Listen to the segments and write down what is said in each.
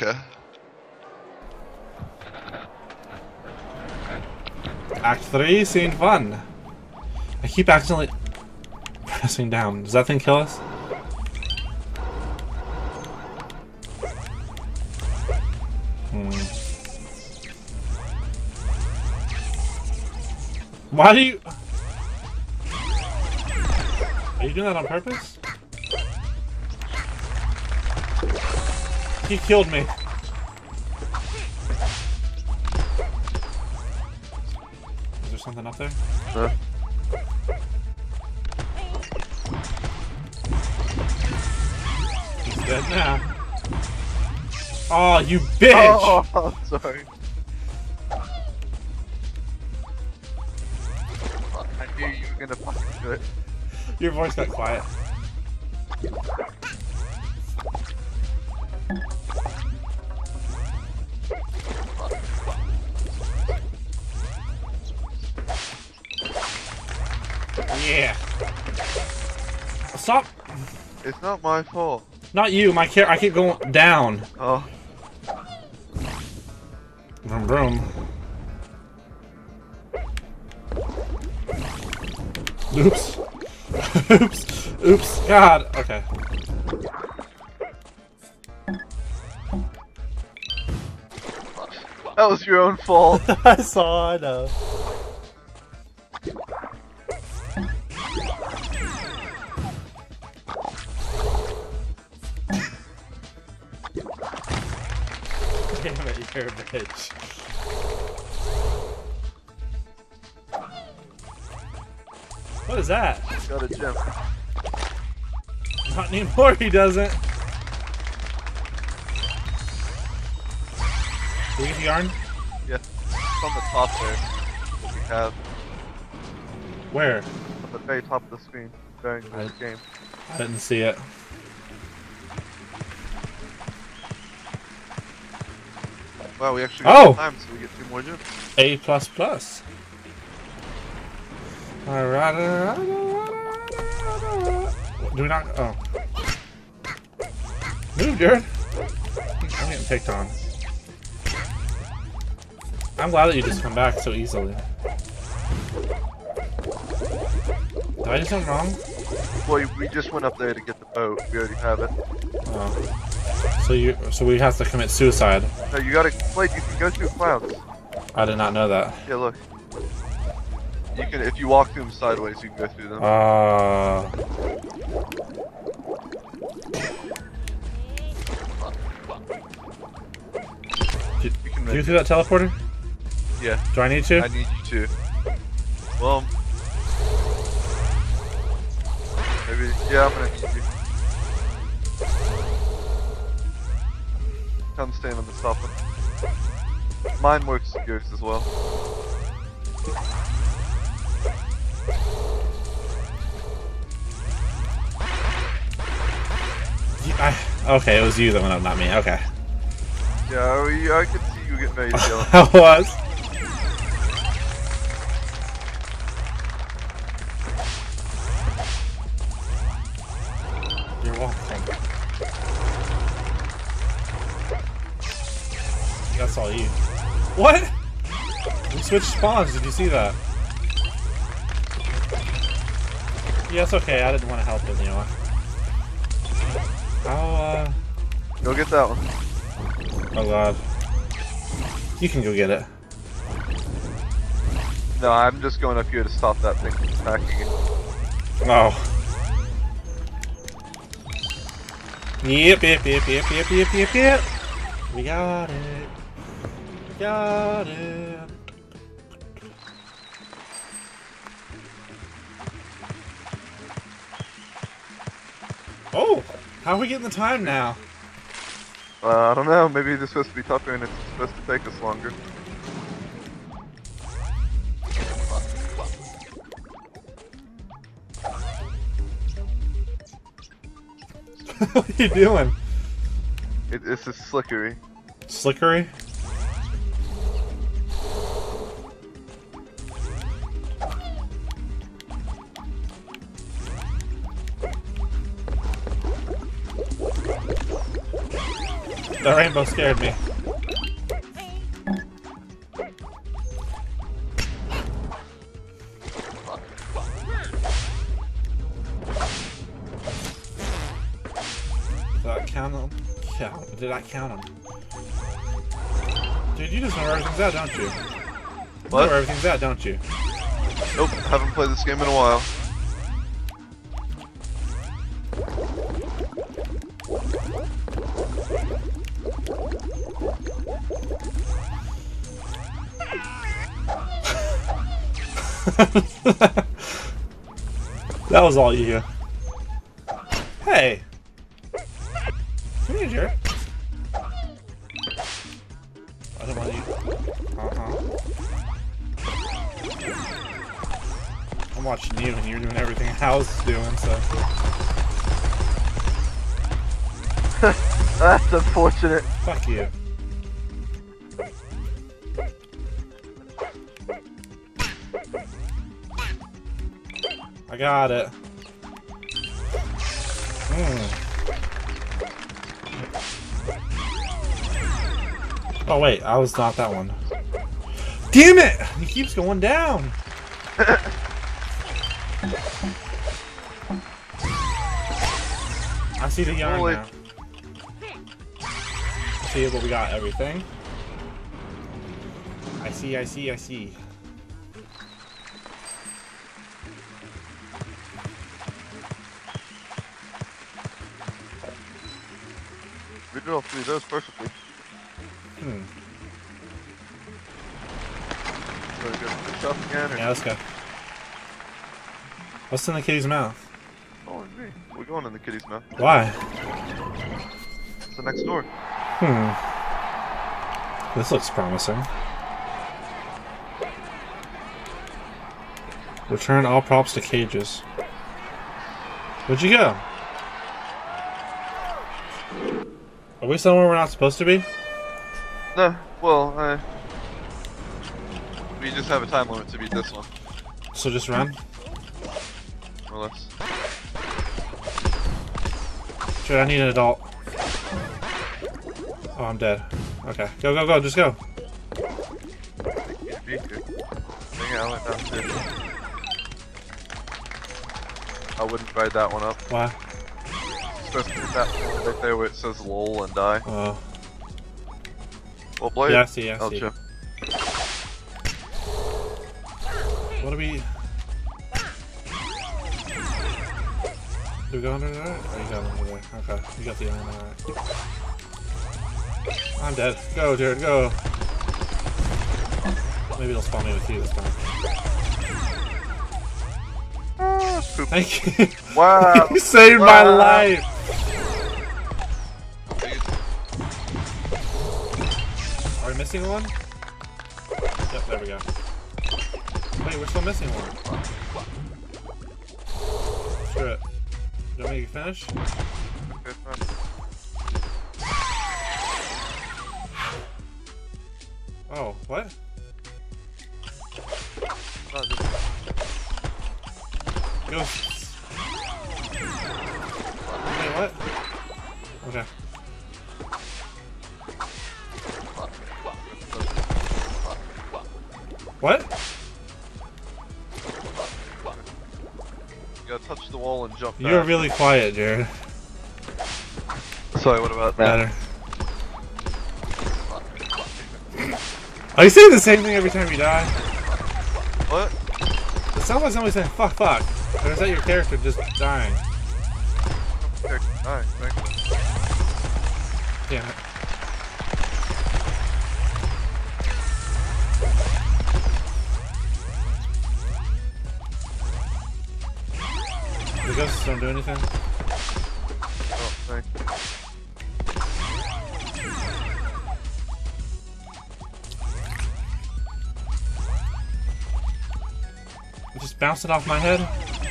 Okay. Act 3, scene 1. I keep accidentally pressing down. Does that thing kill us? Why do you... Are you doing that on purpose? He killed me. Is there something up there? He's dead now. Oh, you bitch! Oh, sorry. I knew you were gonna fucking do it. Your voice got quiet. Yeah. Stop. It's not my fault. Not you. My I keep going down. Oh. Vroom vroom. Oops. Oops. Oops. God. Okay. That was your own fault. I saw. I know. Damn it, you're a bitch. What is that? Got a gem. Not anymore, he doesn't. Do we get the yarn? Yeah. It's on the top there. We have. Where? On the very top of the screen during the game. I didn't see it. Wow, we actually got time, so we get 2 more gems. A++. Alright. Do we not? Oh. Move, Jared. I'm getting picked on. I'm glad that you just come back so easily. Did I do something wrong? Well, we just went up there to get the boat. We already have it. Oh. So we have to commit suicide. No, you gotta wait. You can go through clouds. I did not know that. Yeah, look. You can, if you walk through them sideways, you can go through them. Do you do that teleporter? Yeah. Do I need to? I need you to. Well, maybe. Yeah, I'm gonna need you. Come stand on the top one. Mine works yours as well. Okay, it was you that went up, not me. Okay. Yeah, I could see you getting ready to go. I was. You're welcome. That's all you. What? We switched spawns. Did you see that? Yeah, it's okay. I didn't want to help it, you know. I'll, Go get that one. Oh god. You can go get it. No, I'm just going up here to stop that thing from attacking you. Oh. Yep. We got it. We got it. Oh! How are we getting the time now? I don't know, maybe this is supposed to be tougher and it's supposed to take us longer. What are you doing? It's a slickery. Slickery? The rainbow scared me. Did I count them? Yeah, did I count them? Dude, you just know where everything's at, don't you? You know where everything's at, don't you? Nope, haven't played this game in a while. That was all you. Hey! Come here, Jared. I don't want you. I'm watching you and you're doing everything I was doing, so. That's unfortunate. Fuck you. I got it. Oh wait, I was not that one. Damn it! He keeps going down. I see the yarn now. See, but we got everything. I see. We did all three of those perfectly. So we go fish up again? Or... Yeah, let's go. What's in the kitty's mouth? Oh, me. We're going in the kitty's mouth. Why? It's the next door. This looks promising. Return all props to cages. Where'd you go? Are we somewhere we're not supposed to be? No, well, we just have a time limit to beat this one. So just run? More or less. Shit, I need an adult. Oh, I'm dead. Okay. Go, just go. Dang it, I went downstairs. I wouldn't ride that one up. Why? Supposed to hit that one right there where it says lol and die. Oh. Well, Blade. Yeah, I see. Chill. What do we... Do we go under there? Oh, you got under there. Okay, you got the arm, alright. I'm dead. Go, Jared, go. Maybe it'll spawn me with you this time. Thank you. Wow. You saved my life. Are we missing one? Yep, there we go. Wait, we're still missing one. Screw it. Do you want me to finish? Oh, what? Ghosts. Wait, what? Okay. What? You gotta touch the wall and jump back. You're really quiet, Jared. Sorry, what about that? Better. Are you saying the same thing every time you die? What? It sounds like somebody saying fuck. Or is that your character just dying? Alright, thanks. Damn it. The ghosts don't do anything? Oh, thanks. Just bounce it off my head?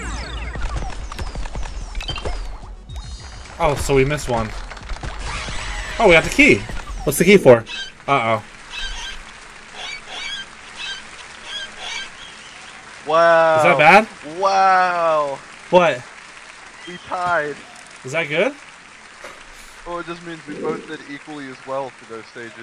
Oh, so we missed one. Oh, we got the key. What's the key for? Uh-oh. Wow. Is that bad? Wow. What? We tied. Is that good? Or it just means we both did equally as well for those stages.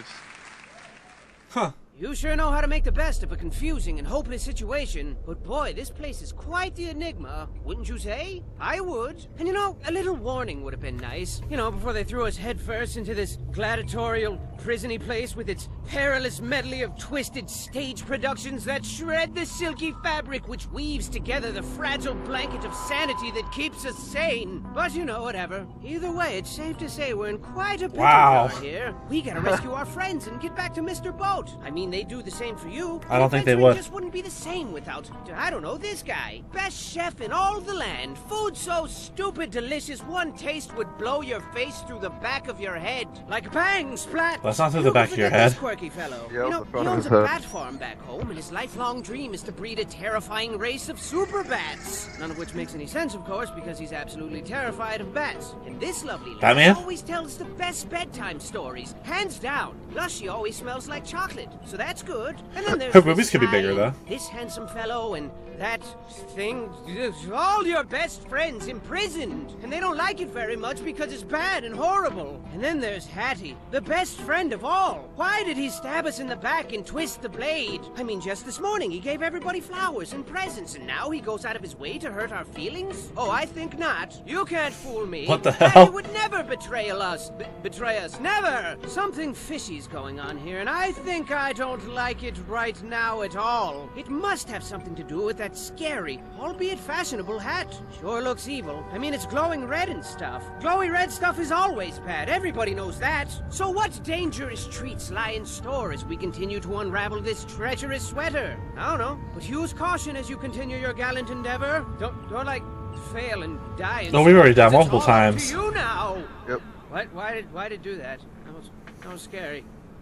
Huh. You sure know how to make the best of a confusing and hopeless situation, but boy, this place is quite the enigma, wouldn't you say? I would. And you know, a little warning would have been nice. You know, before they threw us headfirst into this gladiatorial, prisony place with its perilous medley of twisted stage productions that shred the silky fabric which weaves together the fragile blanket of sanity that keeps us sane. But you know, whatever. Either way, it's safe to say we're in quite a pickle jar here. We gotta rescue our friends and get back to Mr. Boat. I mean, they do the same for you. I don't think they would. It just wouldn't be the same without, I don't know, this guy. Best chef in all the land. Food so stupid delicious, one taste would blow your face through the back of your head. Like bang, splat. That's not through the back of your head. This quirky fellow. Yep, You know, the he front of owns his a head. bat farm back home, and his lifelong dream is to breed a terrifying race of super bats. None of which makes any sense, of course, because he's absolutely terrified of bats. And this lovely lady Batman? always tells the best bedtime stories. Hands down. Plus, she always smells like chocolate. So that's good. And then there's Her this boobies could be guy, bigger, though. This handsome fellow and that thing. All your best friends imprisoned. And they don't like it very much because it's bad and horrible. And then there's Hattie, the best friend of all. Why did he stab us in the back and twist the blade? I mean, just this morning he gave everybody flowers and presents, and now he goes out of his way to hurt our feelings? Oh, I think not. You can't fool me. What the Hattie hell? would never betray us. Betray us. Never. Something fishy's going on here, and I think I don't like it right now at all. It must have something to do with that scary, albeit fashionable hat. Sure looks evil. I mean, it's glowing red and stuff. Glowy red stuff is always bad. Everybody knows that. So what dangerous treats lie in store as we continue to unravel this treacherous sweater? I don't know, but use caution as you continue your gallant endeavor. Don't like fail and die. And No, we've already died it's all multiple up times. to you now. Yep. What? Why did do that? That was scary.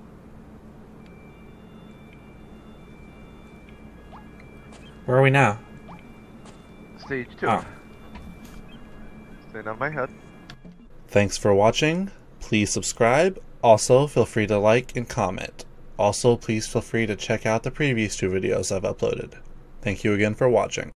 Where are we now? Stage 2. Oh. Staying on my head. Thanks for watching. Please subscribe. Also, feel free to like and comment. Also, please feel free to check out the previous 2 videos I've uploaded. Thank you again for watching.